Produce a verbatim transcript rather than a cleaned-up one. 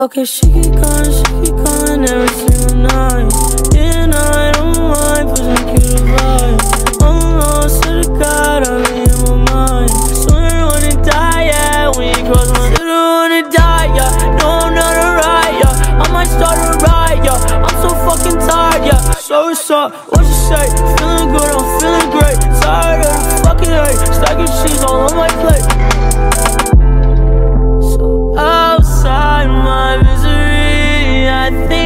Okay, she keep calling, she keep calling every single night. Yeah, and I don't mind pushing you to vibe. I'm lost to the God, I'm in my mind. Swear I wanna die, yeah, when you cross my line. I wanna die, yeah, no I'm not alright, yeah. I might start a riot, yeah, I'm so fucking tired, yeah. So what's up, what you say? Feeling good, I'm feeling great. Tired of the fucking hate, stacking cheese all on my plate. So outside my misery, I think